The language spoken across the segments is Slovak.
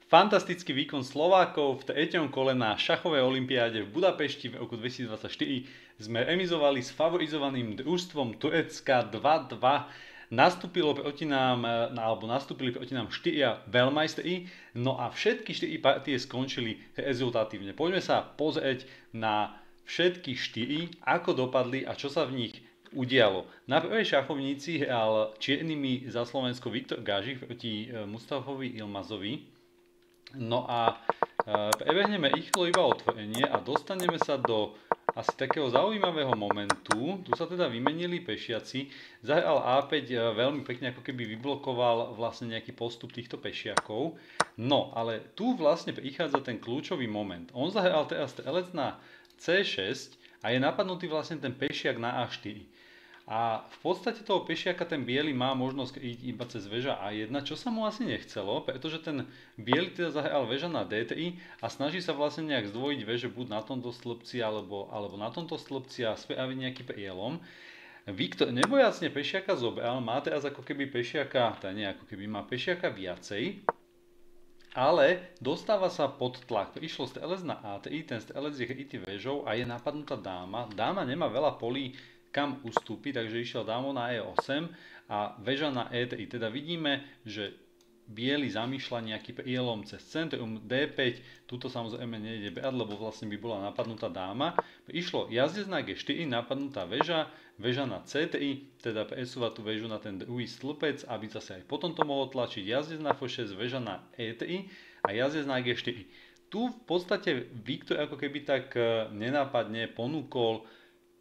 Fantastický výkon Slovákov v treťom kole na šachovej olympiáde v Budapešti v roku 2024 sme remizovali s favorizovaným družstvom Turecka 2-2. Nastúpili proti nám 4 veľmajstri, no a všetky 4 partie skončili rezultatívne. Poďme sa pozrieť na všetky 4, ako dopadli a čo sa v nich udialo. Na prvej šachovnici hral čiernymi za Slovensko Viktor Gažik proti Mustafovi Ilmazovi. No a prebehneme rýchlo iba otvorenie a dostaneme sa do asi takého zaujímavého momentu. Tu sa teda vymenili pešiaci. Zahral A5 veľmi pekne ako keby vyblokoval vlastne nejaký postup týchto pešiakov. No, ale tu vlastne prichádza ten kľúčový moment. On zahral teraz strelec na C6 a je napadnutý vlastne ten pešiak na A4. A v podstate toho pešiaka ten biely má možnosť ísť iba cez väža A1, čo sa mu asi nechcelo, pretože ten biely teda zahral väža na D3 a snaží sa vlastne nejak zdvojiť väže buď na tomto stĺpci alebo na tomto stĺpci a spraviť nejaký prielom. Viktor nebojacne pešiaka zobral, má teraz ako keby pešiaka, teda nie ako keby má pešiaka viacej, ale dostáva sa pod tlak. Išlo strelec na A3, ten strelec je krytý väžou a je napadnutá dáma. Dáma nemá veľa polí kam ustúpi, takže išiel dámou na E8 a väža na E3. Teda vidíme, že biely zamýšľa nejaký prielom cez centrum D5, tuto samozrejme nejde brať, lebo vlastne by bola napadnutá dáma. Išlo jazdec na G4, napadnutá väža, väža na C3, teda presúva tú väžu na ten druhý stĺpec, aby zase aj potom to mohol tlačiť, jazdec na F6, väža na E3 a jazdec na G4. Tu v podstate Viktor ako keby tak nenápadne ponúkol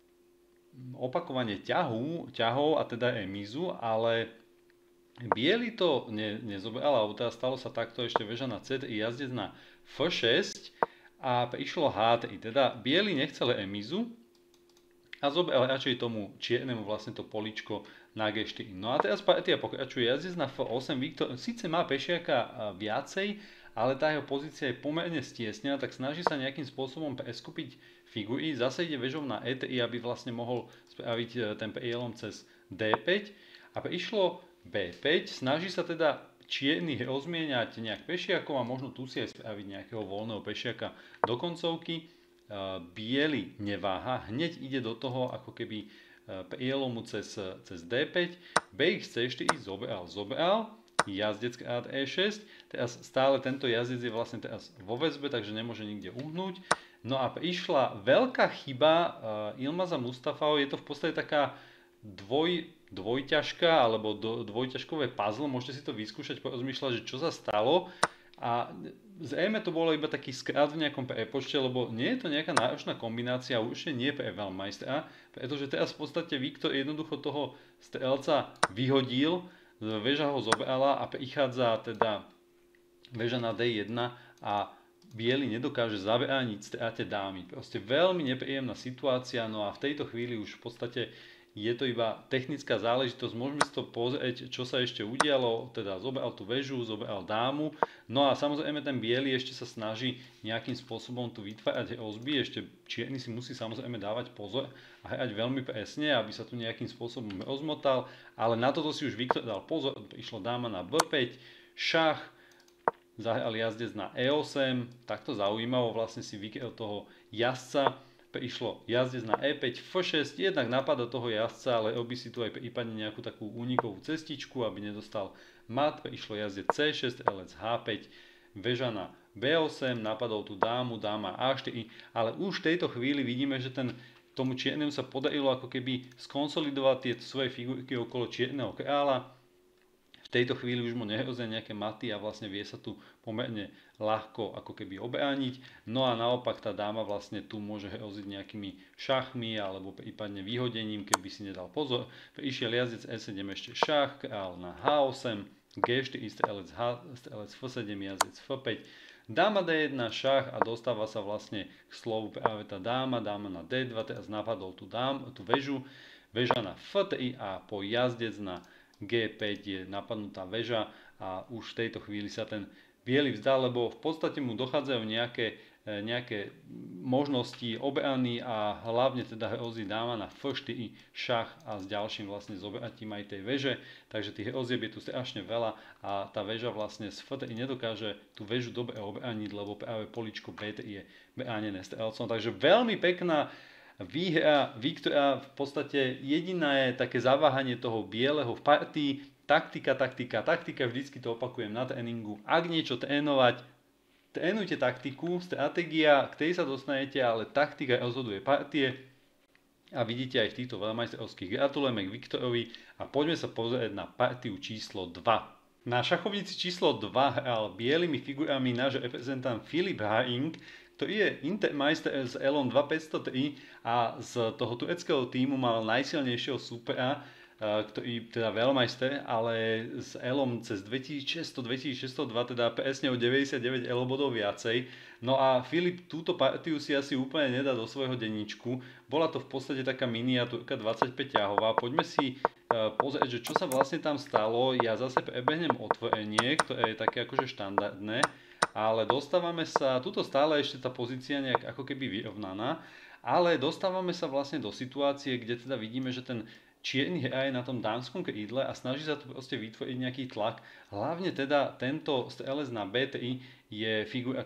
opakovanie ťahov a teda remizu, ale biely to nezobral, alebo teda stalo sa takto ešte väža na C3, jazdec na F6 a prišlo H3, teda biely nechcel remizu a zobral radšej tomu čiernemu vlastne to poličko na G4. No a teraz partia pokračuje, jazdec na F8, Viktor síce má pešiaka viacej, ale tá jeho pozícia je pomerne stiesnená, tak snaží sa nejakým spôsobom preskupiť figury. Zase ide väžou na E3, aby vlastne mohol spraviť ten prielom cez D5. A prišlo B5, snaží sa teda čierny rozmieňať nejak pešiakov a možno tu si aj spraviť nejakého voľného pešiaka do koncovky. Biely neváha, hneď ide do toho ako keby prielomu cez D5. BXC4 zobral, jazdec krát E6, teraz stále tento jazdec je vlastne teraz vo väzbe, takže nemôže nikde uhnúť. No a prišla veľká chyba Ilmaza Mustafao, je to v podstate taká dvojťažka alebo dvojťažkové puzzle, môžete si to vyskúšať, porozmýšľať, že čo sa stalo. A zrejme to bolo iba taký skrát v nejakom prepočte, lebo nie je to nejaká náročná kombinácia, určite nie pre veľmajstra, pretože teraz v podstate Viktor jednoducho toho strelca vyhodil, väža ho zobrala a prichádza teda väža na D1 a biely nedokáže zabrániť strate dámy. Proste veľmi nepríjemná situácia, no a v tejto chvíli už v podstate je to iba technická záležitosť. Môžeme si to pozrieť, čo sa ešte udialo, teda zobral tú väžu, zobral dámu, no a samozrejme ten biely ešte sa snaží nejakým spôsobom tu vytvárať rozby, ešte čierny si musí samozrejme dávať pozor a hrať veľmi presne, aby sa tu nejakým spôsobom rozmotal, ale na toto si už Viktor dal pozor, išlo dáma na B5, šach, zahral jazdec na E8, takto zaujímavo vlastne si vykryl toho jazdca, prišlo jazdec na E5, F6, jednak napadá toho jazdca, ale robí si tu aj prípadne nejakú takú únikovú cestičku, aby nedostal mat, prišlo jazdec C6, strelec H5, väža na B8, napadol tú dámu, dáma A4, ale už v tejto chvíli vidíme, že tomu čiernemu sa podarilo ako keby skonsolidovať tie svoje figurky okolo čierneho kráľa. V tejto chvíli už mu nehrozia nejaké maty a vlastne vie sa tu pomerne ľahko ako keby obrániť. No a naopak tá dáma vlastne tu môže hroziť nejakými šachmi alebo prípadne vyhodením, keby si nedal pozor. Prišiel jazdec E7 ešte šach, kráľ na H8, G4, strelec F7, jazdec F5, dáma D1, šach a dostáva sa vlastne k slovu práve tá dáma na D2, teraz napadol tú väžu, väža na F3 a po jazdec na G5 je napadnutá väža a už v tejto chvíli sa ten biely vzdal, lebo v podstate mu dochádzajú nejaké nejaké možnosti obrany a hlavne teda hrozí dáma na F4, šach a s ďalším vlastne zobratím aj tej veže, takže tých hrozieb je tu strašne veľa a tá väža vlastne z F3 nedokáže tú väžu dobre obraniť, lebo práve poličko B3 je bránené strelcom, takže veľmi pekná výhra Viktora, v podstate jediné je také zaváhanie toho bieleho v partii, taktika, vždycky to opakujem na tréningu, ak niečo trénovať, trénujte taktiku, stratégia, k tej sa dostanete, ale taktika rozhoduje partie a vidíte aj v týchto veľmajstrovských. Gratulujeme k Viktorovi a poďme sa pozrieť na partiu číslo 2. Na šachovnici číslo 2 hral bielými figurami náš reprezentant Filip Haring, ktorý je Intermeister z Elom 2503 a z toho tureckého tímu mal najsilnejšieho supera, ktorý teda veľmajster, ale s Elom cez 2600-2602, teda presne o 99 Elo bodov viacej. No a Filip túto partiu si asi úplne nedá do svojho denníčku. Bola to v podstate taká miniatúrka 25 ťahová. Poďme si pozrieť, že čo sa vlastne tam stalo. Ja zase prebehnem otvorenie, ktoré je také akože štandardné, ale dostávame sa, tuto stále ešte tá pozícia nejak ako keby vyrovnaná, ale dostávame sa vlastne do situácie, kde teda vidíme, že ten čierny hraje na tom dámskom krídle a snaží sa tu proste vytvoriť nejaký tlak. Hlavne teda tento strelec na B3 je figura,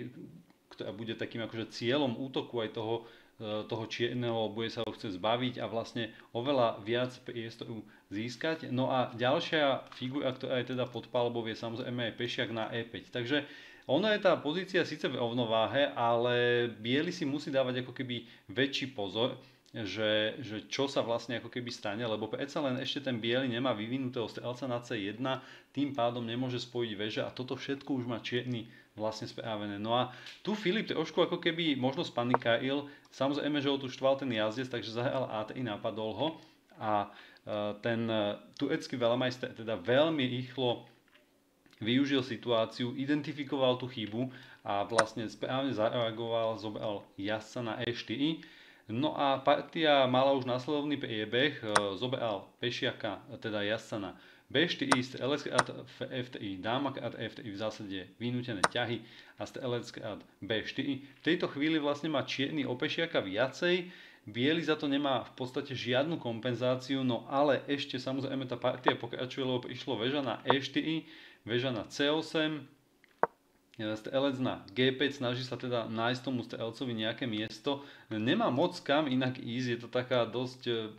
ktorá bude takým akože cieľom útoku aj toho čierneho, bude sa ho chcieť zbaviť a vlastne oveľa viac priestoru získať. No a ďalšia figura, ktorá je teda pod palbou, je samozrejme aj pešiak na E5. Takže ono je tá pozícia síce v rovnováhe, ale biely si musí dávať ako keby väčší pozor, že čo sa vlastne ako keby stane, lebo predsa len ešte ten biely nemá vyvinutého strelca na C1, tým pádom nemôže spojiť veže a toto všetko už má čierny vlastne správené. No a tu Filip trošku ako keby možno spanikáril, samozrejme, že ho tu štval ten jazdec, takže zahral A3, napadol ho a ten turecký veľmajster teda veľmi rýchlo využil situáciu, identifikoval tú chybu a vlastne správne zareagoval, zobral jazdca na E4. No a partia mala už následovný priebeh, zobral pešiaka, teda jazdca na B4, strelec krát F3, dáma krát F3, v zásade vynútené ťahy a strelec krát B4. V tejto chvíli vlastne má čierny o pešiaka viacej, biely za to nemá v podstate žiadnu kompenzáciu, no ale ešte samozrejme tá partia pokračuje, lebo prišlo väža na E4, väža na C8, strelec na G5, snaží sa teda nájsť tomu strelcovi nejaké miesto. Nemá moc kam inak ísť, je to taká dosť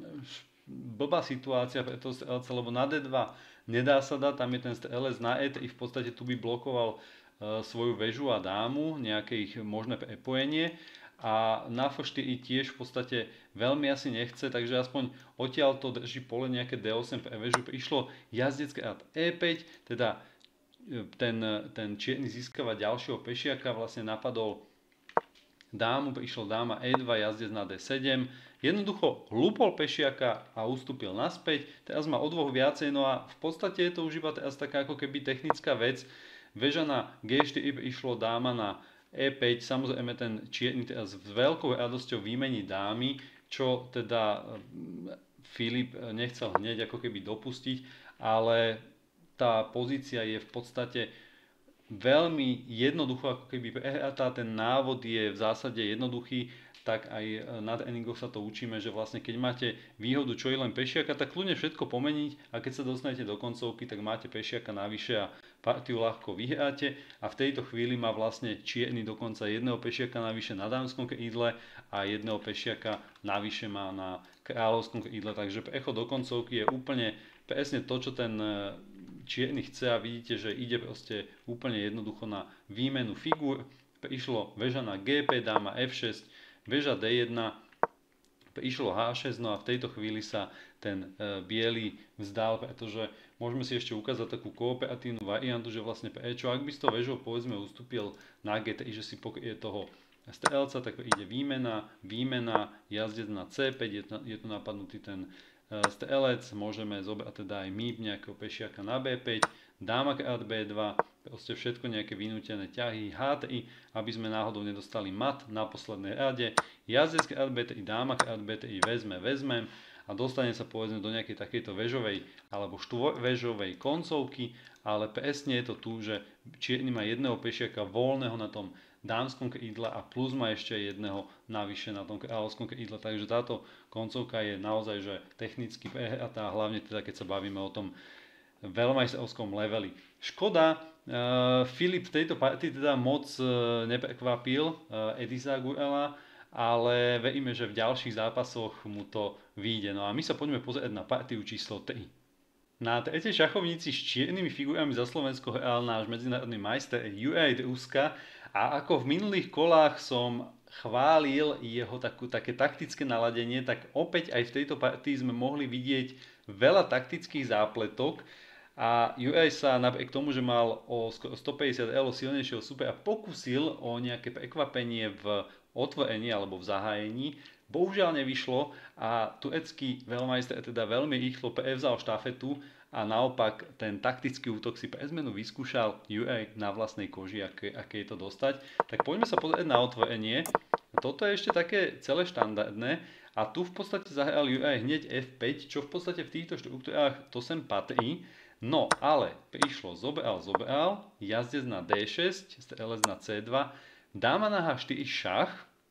blbá situácia pre toho strelca, lebo na D2 nedá sa dať, tam je ten strelec na E3, v podstate tu by blokoval svoju väžu a dámu, nejaké ich možné prepojenie. A na F4 tiež v podstate veľmi asi nechce, takže aspoň odtiaľ to drží pole nejaké D8 pre väžu. Prišlo jazdec krát E5, teda ten čierny získava ďalšieho pešiaka, vlastne napadol dámu, prišlo dáma E2, jazdec na D7, jednoducho hlúpol pešiaka a ustúpil naspäť, teraz má o dvoch viacej, no a v podstate je to už iba teraz taká ako keby technická vec, väža na G4, prišlo dáma na E5, samozrejme ten čierny teraz s veľkou radosťou vymení dámy, čo teda Filip nechcel hneď ako keby dopustiť, ale tá pozícia je v podstate veľmi jednoducho ako keby prehratá, ten návod je v zásade jednoduchý, tak aj na tréningoch sa to učíme, že vlastne keď máte výhodu čo je len pešiaka, tak kľudne všetko pomeniť a keď sa dostanete do koncovky, tak máte pešiaka navyše a partiu ľahko vyhráte a v tejto chvíli má vlastne čierny dokonca jedného pešiaka navyše na dámskom krídle a jedného pešiaka navyše má na kráľovskom krídle, takže prechod do koncovky je úplne presne to, čo ten čierny chce a vidíte, že ide proste úplne jednoducho na výmenu figúr. Prišlo väža na G5, dáma F6, väža D1, prišlo H6, no a v tejto chvíli sa ten biely vzdal, pretože môžeme si ešte ukázať takú kooperatívnu variantu, že vlastne prečo, ak by s tou väžou povedzme ustúpil na G3, že si pokrie toho strelca, tak ide výmena, jazdec na C5, je tu napadnutý ten strelec, môžeme zobrať teda aj my nejakého pešiaka na B5, dáma krát B2, proste všetko nejaké vynútené ťahy, H3, aby sme náhodou nedostali mat na poslednej rade, jazdec krát B3, dáma krát B3, vezmem a dostane sa povedzme do nejakej takejto väžovej alebo štvorväžovej koncovky, ale presne je to tu, že čierny má jedného pešiaka voľného na tom dámskom krídle a plus má ešte jedného navyše na tom kráľovskom krídle, takže táto koncovka je naozaj že technicky prehratá, hlavne teda keď sa bavíme o tom veľmajstrovskom leveli. Škoda, Filip v tejto partii teda moc neprekvapil Edisa Gurela, ale veríme, že v ďalších zápasoch mu to vyjde. No a my sa poďme pozrieť na partiu číslo 3. Na tretej šachovnici s čiernymi figurami za Slovensko hral náš medzinárodný majster Juraj Druska a ako v minulých kolách som chválil jeho také taktické naladenie, tak opäť aj v tejto partii sme mohli vidieť veľa taktických zápletok a Juraj sa napriek tomu, že mal o 150 elo silnejšieho supera pokusil o nejaké prekvapenie v otvorení alebo v zahájení. Bohužiaľ nevyšlo a turecký veľmajster teda veľmi rýchlo prevzal štafetu a naopak ten taktický útok si pre zmenu vyskúšal Juraj na vlastnej koži, aké je to dostať. Tak poďme sa pozrieť na otvorenie. Toto je ešte také celé štandardné a tu v podstate zahral Juraj hneď F5, čo v podstate v týchto štruktúrách to sem patrí. No, ale prišlo zobral, jazdec na D6, strelec na C2, dáma na H4 šach,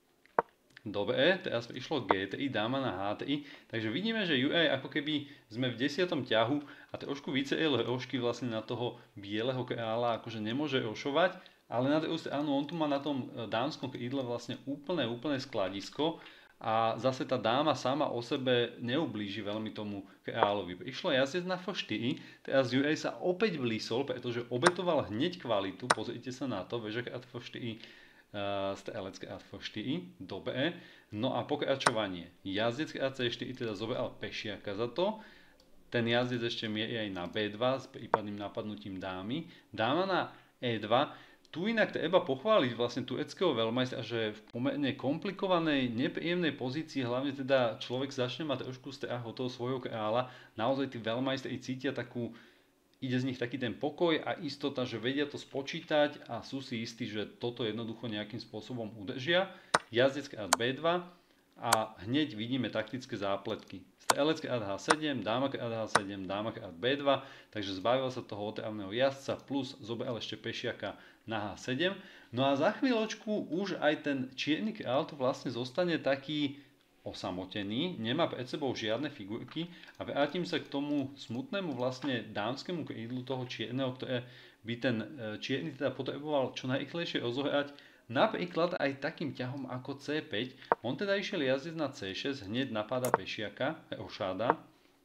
dobre, teraz prišlo G3, dáma na H3, takže vidíme, že Juraj ako keby sme v 10. ťahu a trošku vycel rožky vlastne na toho bieleho kráľa, akože nemôže rošovať, ale na druhú stranu on tu má na tom dámskom krídle vlastne úplné skladisko, a zase tá dáma sama o sebe neublíži veľmi tomu kráľovi. Prišlo jazdec na F4, teraz Juraj sa opäť vlísol, pretože obetoval hneď kvalitu, pozrite sa na to, veža krát F4, strelec krát F4, dobre. No a pokračovanie, jazdec krát C4, teda zobral pešiaka za to, ten jazdec ešte mierí aj na B2 s prípadným napadnutím dámy, dáma na E2. Tu inak treba pochváliť vlastne tureckého veľmajstra, že v pomerne komplikovanej, nepríjemnej pozícii, hlavne teda človek začne mať trošku strach od toho svojho kráľa, naozaj tí veľmajstri cítia ide z nich taký ten pokoj a istota, že vedia to spočítať a sú si istí, že toto jednoducho nejakým spôsobom udržia. Jazdec krát B2 a hneď vidíme taktické zápletky. Strelec krát H7, dáma krát H7, dáma krát B2, takže zbavil sa toho otravného jazdca plus zobral ešte pešiaka na H7. No a za chvíľočku už aj ten čierny kráľ tu vlastne zostane taký osamotený, nemá pred sebou žiadne figurky a vrátim sa k tomu smutnému vlastne dámskemu krídlu toho čierneho, ktoré by ten čierny teda potreboval čo najrýchlejšie rozohrať. Napríklad aj takým ťahom ako C5, on teda išiel jazdec na C6, hneď napáda pešiaka, rošáda,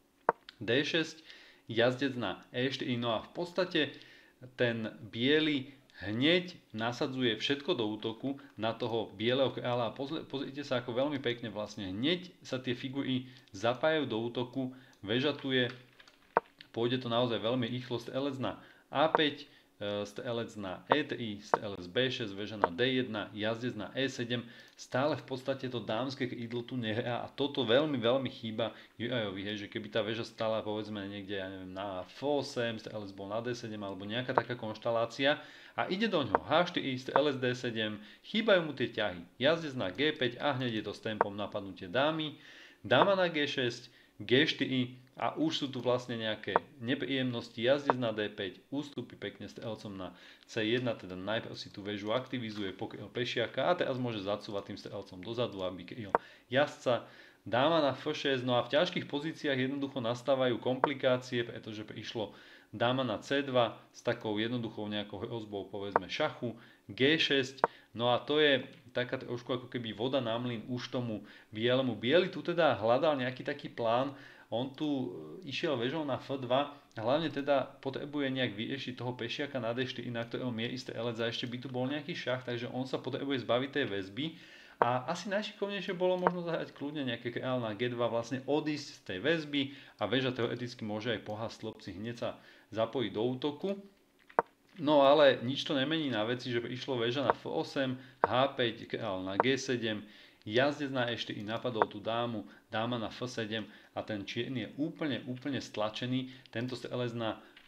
D6, jazdec na E4, no a v podstate ten biely hneď nasadzuje všetko do útoku na toho bieleho kráľa a pozrite sa ako veľmi pekne vlastne hneď sa tie figury zapájajú do útoku, vežatuje, pôjde to naozaj veľmi rýchlo, strelec na A5, strelec na E3, strelec B6, väža na D1, jazdec na E7, stále v podstate to dámske krídlo tu nehrá a toto veľmi chýba Jurajovi, že keby tá väža stála povedzme niekde, ja neviem, na F8, strelec bol na D7 alebo nejaká taká konštalácia a ide do ňoho H4, strelec D7, chýbajú mu tie ťahy, jazdec na G5 a hneď je to s tempom napadnutie dámy, dáma na G6, G4 a už sú tu vlastne nejaké nepríjemnosti, jazdec na D5, ústupy pekne strelcom na C1, teda najprv si tú väžu aktivizuje, pokryl pešiaka a teraz môže zacúvať tým strelcom dozadu, aby kryl jazdca, dáma na F6, no a v ťažkých pozíciách jednoducho nastávajú komplikácie, pretože prišlo dáma na C2 s takou jednoduchou nejakou hrozbou povedzme šachu, G6, no a to je taká trošku ako keby voda na mlyn už tomu bielemu. Biely tu teda hľadal nejaký taký plán, on tu išiel väžou na F2 a hlavne teda potrebuje nejak vyriešiť toho pešiaka na D4, na ktorom je strelec a ešte by tu bol nejaký šach, takže on sa potrebuje zbaviť tej väzby. A asi najšikovnejšie bolo možno zahrať kľudne nejaké kráľ na G2, vlastne odísť z tej väzby a väža teoreticky môže aj pohásť slobci hneď sa zapojiť do útoku. No ale nič to nemení na veci, že prišlo väža na F8, H5, kráľ na G7, jazdec na E4 napadol tú dámu, dáma na F7 a ten čierny je úplne stlačený. Tento strelec na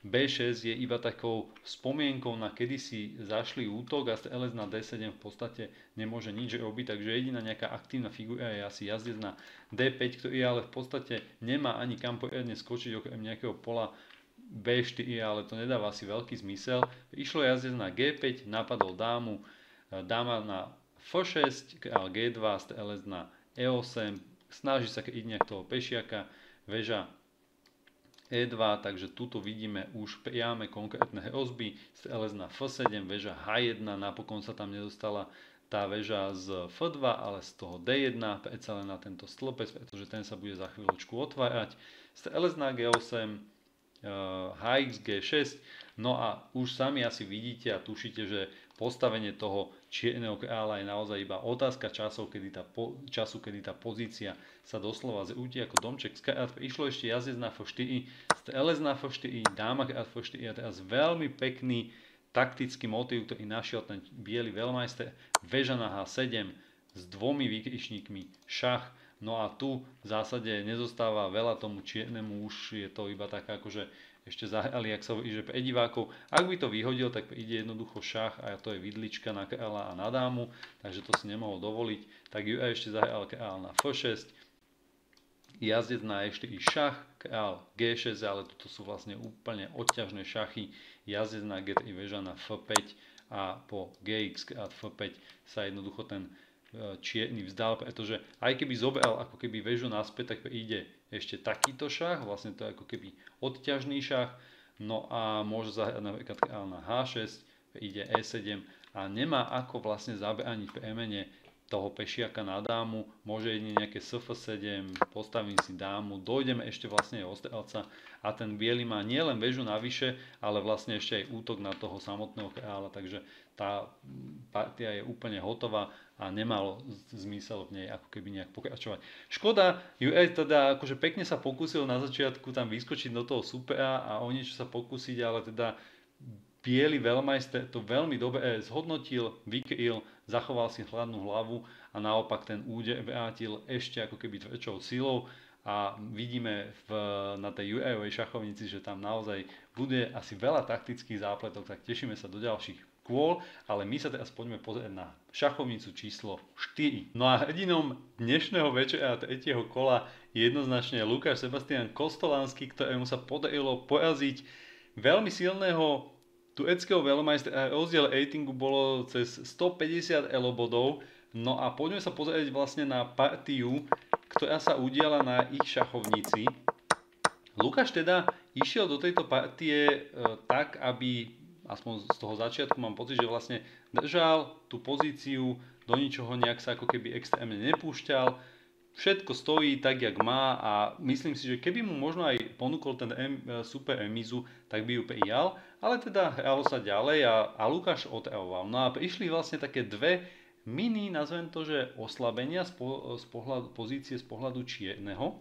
B6 je iba takou spomienkou na kedysi zašlý útok a LS na D7 v podstate nemôže nič robiť, takže jediná nejaká aktívna figura je asi jazdec na D5, ktorý ale v podstate nemá ani kam poriadne skočiť okrem nejakého pola B4, ale to nedáva asi veľký zmysel. Išlo jazdec na G5, napadol dámu, dáma na F6, kráľ G2, LS na E8, snaží sa kryť nejak toho pešiaka, väža E2, takže tuto vidíme už priame konkrétne hrozby, LS na F7, väža H1, napokon sa tam nedostala tá väža z F2, ale z toho D1, predsa len na tento stĺpec, pretože ten sa bude za chvíľočku otvárať, LS na G8, HX G6, no a už sami asi vidíte a tušíte, že postavenie toho čierneho kráľa je naozaj iba otázka času, kedy tá pozícia sa doslova zrúti ako domček z karát. Išlo ešte jazdec na F4, LS na F4, dáma krát F4 a teraz veľmi pekný taktický motív, ktorý našiel ten biely veľmajster, väža na H7 s dvomi výkričníkmi, šach. No a tu v zásade nezostáva veľa tomu čiernemu, už je to iba taká akože ešte zahrali, ak sa hovorí, že pre divákov. Ak by to vyhodil, tak ide jednoducho šach a to je vidlička na kráľa a na dámu, takže to si nemohol dovoliť. Tak Juraj ešte zahral kráľ na F6, jazdec na E4 šach, kráľ G6, ale toto sú vlastne úplne odťažné šachy, jazdec na G3 väža na F5 a po Gx krát F5 sa jednoducho ten čierny vzdal, pretože aj keby zobral ako keby väžu naspäť, tak ide ešte takýto šach, vlastne to je ako keby odťažný šach, no a môže zahrať napríklad kráľ na H6, ide E7 a nemá ako vlastne zabrániť premene toho pešiaka na dámu, môže jedine nejaké Sf7, postavím si dámu, dojdeme ešte vlastne aj o strelca a ten biely má nielen väžu navyše, ale vlastne ešte aj útok na toho samotného kráľa, takže tá partia je úplne hotová a nemalo zmysel v nej ako keby nejak pokračovať. Škoda, Juraj teda akože pekne sa pokúsil na začiatku tam vyskočiť do toho supera a o niečo sa pokúsiť, ale teda biely veľmajster to veľmi dobre zhodnotil, vykryl, zachoval si chladnú hlavu a naopak ten úder vrátil ešte ako keby tvrdšou silou a vidíme na tej Jurajovej šachovnici, že tam naozaj bude asi veľa taktických zápletok, tak tešíme sa do ďalších kôl, ale my sa teraz poďme pozrieť na šachovnicu číslo 4. No a hrdinom dnešného večera a tretieho kola je jednoznačne Lukáš Sebastian Kostolanský, ktorému sa podarilo poraziť veľmi silného tureckého veľmajstra. Rozdiel ratingu bolo cez 150 elo bodov. No a poďme sa pozrieť vlastne na partiu, ktorá sa udiala na ich šachovnici. Lukáš teda išiel do tejto partie tak, aby aspoň z toho začiatku mám pocit, že vlastne držal tú pozíciu, do ničoho nejak sa ako keby extrémne nepúšťal. Všetko stojí tak, jak má a myslím si, že keby mu možno aj ponúkol ten super remizu, tak by ju prijal, ale teda hralo sa ďalej a Lukáš otravoval. No a prišli vlastne také dve mini, nazvem to, že oslabenia z pohľadu, pozície z pohľadu čierneho.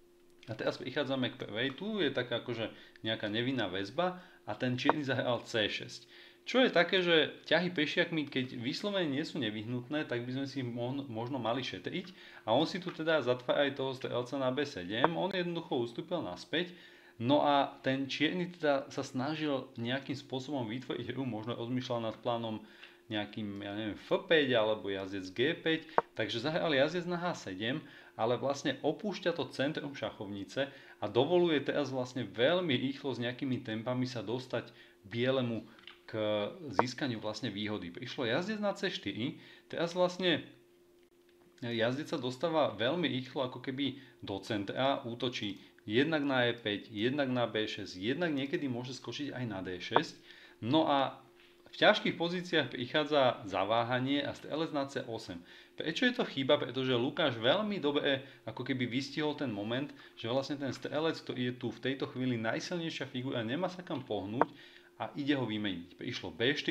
A teraz prichádzame k prvej, tu je taká akože nejaká nevinná väzba a ten čierny zahral C6. Čo je také, že ťahy pešiakmi, keď vyslovene nie sú nevyhnutné, tak by sme si možno mali šetriť. A on si tu teda zatvára aj toho strelca na B7, on jednoducho ustúpil naspäť. No a ten čierny teda sa snažil nejakým spôsobom vytvoriť hru, možno rozmýšľal nad plánom nejakým, ja neviem, F5 alebo jazdec G5, takže zahral jazdec na H7, ale vlastne opúšťa to centrum šachovnice a dovoluje teraz vlastne veľmi rýchlo s nejakými tempami sa dostať bielemu k získaniu vlastne výhody. Prišlo jazdec na C4, teraz vlastne jazdec sa dostáva veľmi rýchlo ako keby do centra, útočí jednak na E5, jednak na B6, jednak niekedy môže skočiť aj na D6. No a v ťažkých pozíciách prichádza zaváhanie a strelec na C8. Prečo je to chyba? Pretože Lukáš veľmi dobre ako keby vystihol ten moment, že vlastne ten strelec, ktorý je tu v tejto chvíli najsilnejšia figura, nemá sa kam pohnúť a ide ho vymeniť. Prišlo B4,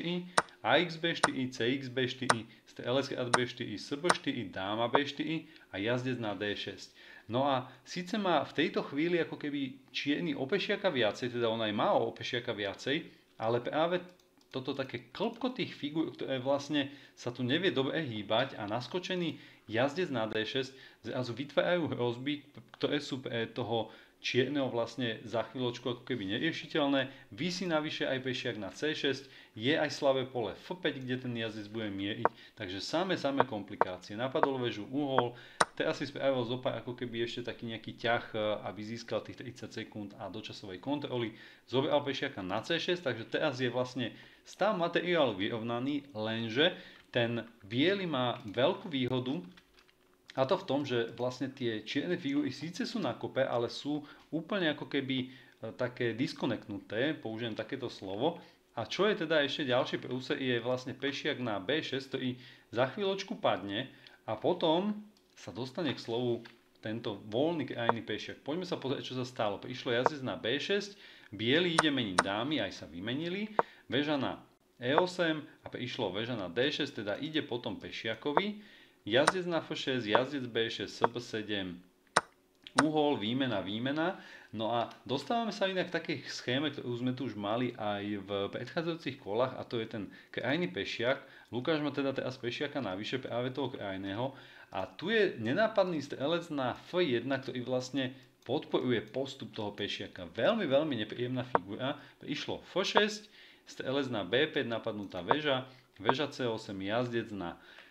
AX B4, CX B4, strelec krát B4, SB4, dáma B4 a jazdec na D6. No a síce má v tejto chvíli ako keby čierny o pešiaka viacej, teda on aj má o pešiaka viacej, ale práve toto také klpko tých figúr, ktoré vlastne sa tu nevie dobre hýbať a naskočený jazdec na D6 zrazu vytvárajú hrozby, ktoré sú pre toho čierneho vlastne za chvíľočku ako keby neriešiteľné. Vysí navyše aj pešiak na C6, je aj slabé pole F5, kde ten jazdec bude mieriť, takže samé komplikácie. Napadol väžu, uhol, teraz si spravil zopár ako keby ešte taký nejaký ťah, aby získal tých 30 sekúnd a dočasovej kontroly. Zobral pešiaka na C6, takže teraz je vlastne stav materiálu vyrovnaný, lenže ten biely má veľkú výhodu, a to v tom, že vlastne tie čierne figúry síce sú na kope, ale sú úplne ako keby také disconnectnuté, použijem takéto slovo. A čo je teda ešte ďalší prúser, je vlastne pešiak na B6, ktorý za chvíľočku padne a potom sa dostane k slovu tento voľný krajný pešiak. Poďme sa pozrieť, čo sa stalo. Prišlo jazdec na B6, biely ide meniť dámy, aj sa vymenili, väža na E8 a prišlo väža na D6, teda ide potom pešiakovi. Jazdec na F6, jazdec B6, SB7, uhol, výmena. No a dostávame sa inak k takej schéme, ktorú sme tu už mali aj v predchádzajúcich kolách, a to je ten krajný pešiak. Lukáš má teda teraz pešiaka navyše práve toho krajného. A tu je nenápadný strelec na F1, ktorý vlastne podporuje postup toho pešiaka. Veľmi nepríjemná figura. Išlo F6, strelec na B5, napadnutá väža, väža C8, jazdec na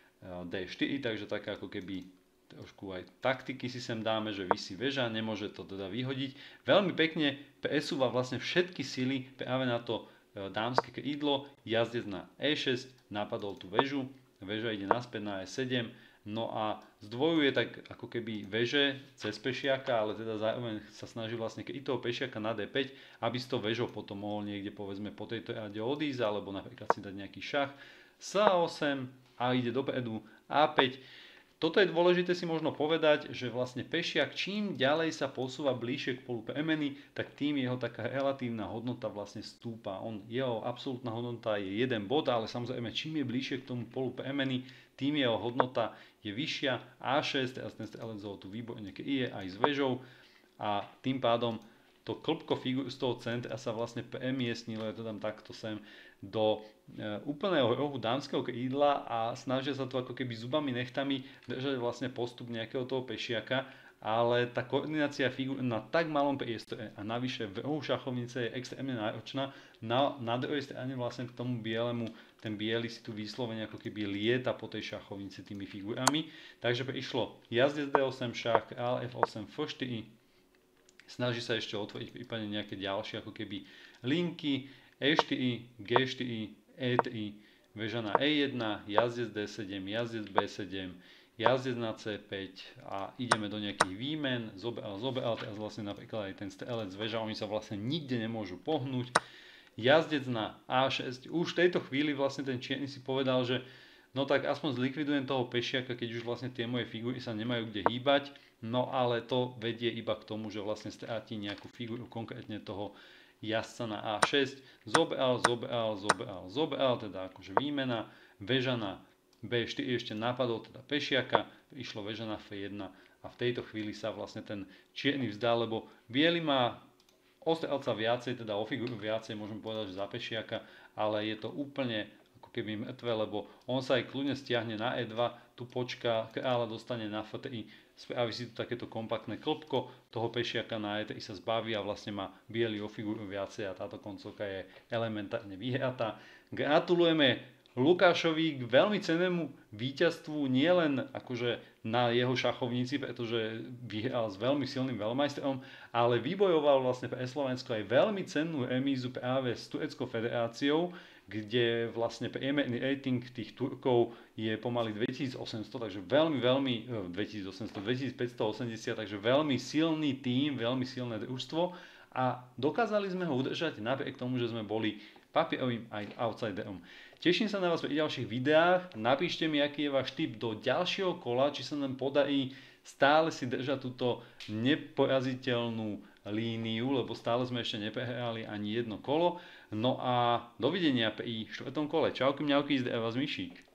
D4, takže taká ako keby trošku aj taktiky si sem dáme, že visí väža, nemôže to teda vyhodiť. Veľmi pekne presúva vlastne všetky sily práve na to dámske krídlo, jazdec na E6, napadol tú väžu, väža ide naspäť na E7, no a zdvojuje tak ako keby väže cez pešiaka, ale teda zároveň sa snaží vlastne kryť toho pešiaka na D5, aby s tou väžou potom mohol niekde povedzme po tejto rade odísť, alebo napríklad si dať nejaký šach. S8 a ide dopredu A5. Toto je dôležité si možno povedať, že vlastne pešiak čím ďalej sa posúva bližšie k polu premeny, tak tým jeho taká relatívna hodnota vlastne stúpa. Jeho absolútna hodnota je 1 bod, ale samozrejme čím je bližšie k tomu polu premeny, tým jeho hodnota je vyššia. A6, teraz ten strelec ho tu výborne kryje aj s väžou a tým pádom to klbko figur z toho centra sa vlastne premiestnilo, ja to dám takto sem, do úplného rohu dámskeho krídla a snažia sa to ako keby zubami nechtami držať vlastne postup nejakého toho pešiaka, ale tá koordinácia figur na tak malom priestore a navyše v rohu šachovnice je extrémne náročná. Na druhej strane vlastne k tomu bielemu, ten biely si tu vyslovene ako keby lieta po tej šachovnici tými figurami. Takže prišlo jazdec D8 šach, kráľ F8, F4, snaží sa ešte otvoriť prípadne nejaké ďalšie ako keby linky, E4, G4, E3, väža na E1, jazdec D7, jazdec B7, jazdec na C5 a ideme do nejakých výmen, zobral, teraz vlastne napríklad aj ten strelec väža, oni sa vlastne nikde nemôžu pohnúť. Jazdec na A6, už v tejto chvíli vlastne ten čierny si povedal, že no tak aspoň zlikvidujem toho pešiaka, keď už vlastne tie moje figúry sa nemajú kde hýbať, no ale to vedie iba k tomu, že vlastne stráti nejakú figúru, konkrétne toho jazdca na A6, zobral, teda akože výmena, väža na B4 ešte napadol teda pešiaka, išlo väža na F1 a v tejto chvíli sa vlastne ten čierny vzdal, lebo biely má o strelca viacej, teda o figúru viacej, môžem povedať, že za pešiaka, ale je to úplne ako keby mŕtve, lebo on sa aj kľudne stiahne na E2, tu počká, kráľa dostane na F3, spraví si tu takéto kompaktné klbko, toho pešiaka na E3 sa zbaví a vlastne má biely o figúru viacej a táto koncovka je elementárne vyhratá. Gratulujeme Lukášovi k veľmi cennému víťazstvu, nielen akože na jeho šachovnici, pretože vyhral s veľmi silným veľmajstrom, ale vybojoval vlastne pre Slovensko aj veľmi cennú remízu práve s Tureckou federáciou, kde vlastne priemerný rating tých Turkov je pomaly 2800, takže veľmi 2580, takže veľmi silný tím, veľmi silné družstvo a dokázali sme ho udržať napriek tomu, že sme boli papierovým aj outsiderom. Teším sa na vás pri ďalších videách, napíšte mi, aký je váš tip do ďalšieho kola, či sa nám podarí stále si držať túto neporaziteľnú líniu, lebo stále sme ešte neprehrali ani jedno kolo. No a dovidenia pri štvrtom kole. Čauky mňauky, zdravia vás Mišík.